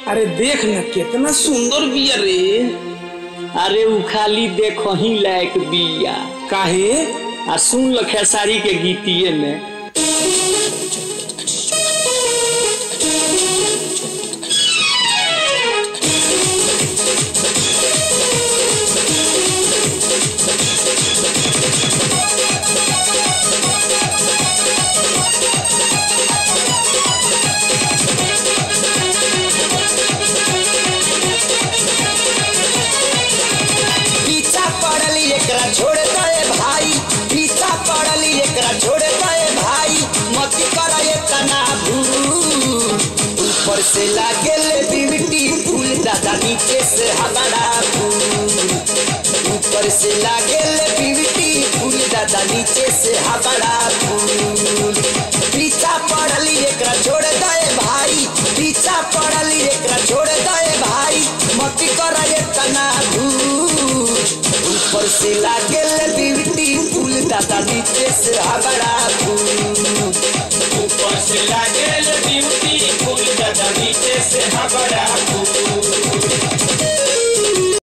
अरे देख न कितना सुंदर बिया रे। अरे उ खाली देखो ही लायक बिया। काहे? आ सुन ल खेसारी के गीतिए में। छोड़ दे भाई, पीछा पड़ली एकरा छोड़ दे भाई, मत कर इतना भूल। ऊपर से लागेल ब्यूटीफुल दादा, नीचे से हमारा फूल। ऊपर से लागेल ब्यूटीफुल दादा, नीचे से हमारा फूल। पीछा पड़ली एकरा छोड़ दे भाई, पीछा पड़ली एकरा छोड़ दे भाई, मत कर इतना भूल। ऊपर से लागेल ब्यूटीफुल दादा, नीचे से हमारा फूल। ऊपर से लागेल ब्यूटीफुल दादा, नीचे से हमारा फूल।